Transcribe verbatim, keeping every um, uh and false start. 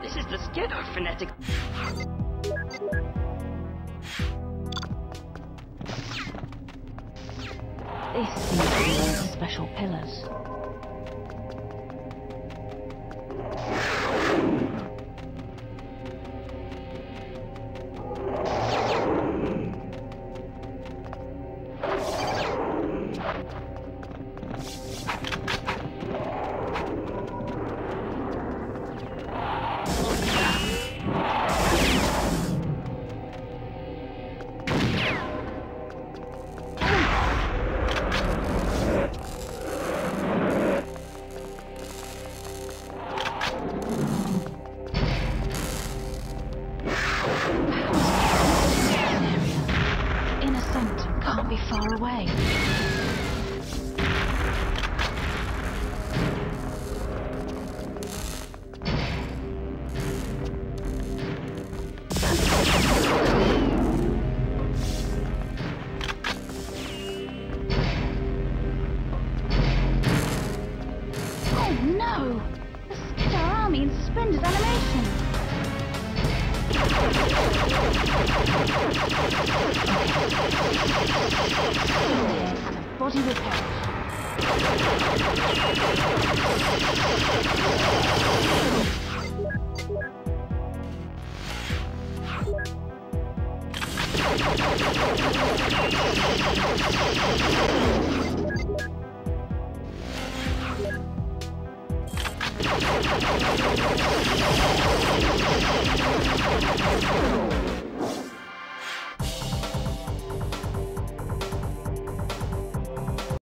This is the schizophonetic. This seems to be those special pillars. Can't be far away. Oh no! The Skidder army in splendid animation! And the body will perish.